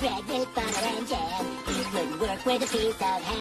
bread with butter and jam. It wouldn't work with a piece of ham.